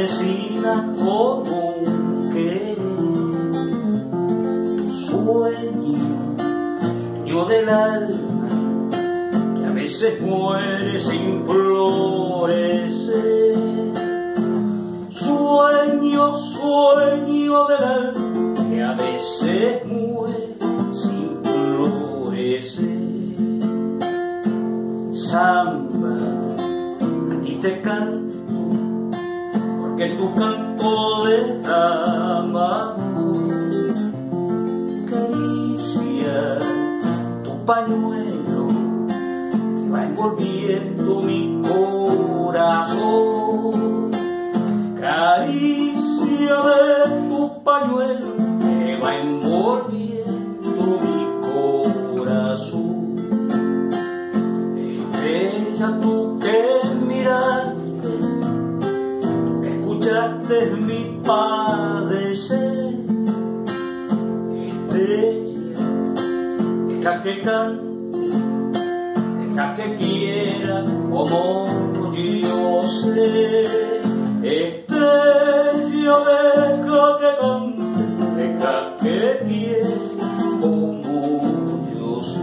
avecina como un querer. Sueño del alma que a veces muere sin florecer. Sueño del alma que a veces muere sin florecer. Samba, a ti te canto, porque tu canto derrama amor. Caricia tu pañuelo que va envolviendo mi corazón. Caricia de tu pañuelo que va envolviendo mi corazón. Estrella, tú que miraste, tú que escuchaste mi padecer. Estrella, deja que cante, deja que quiera como yo sé. Estrella, deja que cante, deja que quiera como yo sé.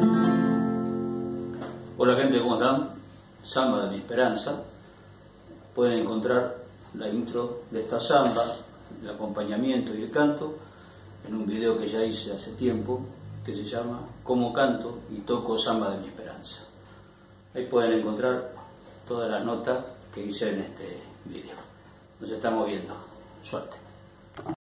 Hola gente, ¿cómo están? Samba de mi esperanza. Pueden encontrar la intro de esta samba, el acompañamiento y el canto en un video que ya hice hace tiempo que se llama Cómo canto y toco samba de mi esperanza. Ahí pueden encontrar todas las notas que hice en este video. Nos estamos viendo. Suerte.